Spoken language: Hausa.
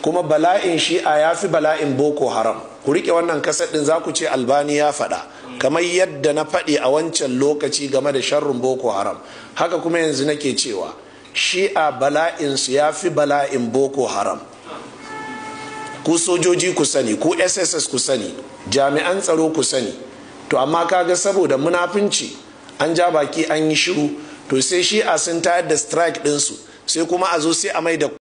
kuma bala'in shi'a ya fi bala'in boko haram. Ku rike wannan kasar din, za ku ce Albani ya faɗa, kamar yadda na faɗi a wancan lokaci game da sharrin boko haram, haka kuma yanzu nake cewa shi'a bala'insu ya fi bala'in boko haram. Ku sojoji ku sani, ku SSS ku sani, jami'an tsaro ku sani, to amma kaga saboda munafunci an ja baki an yi shiru, to sai shi'a sun tayar da strike ɗinsu, sai kuma a zo sai a mai da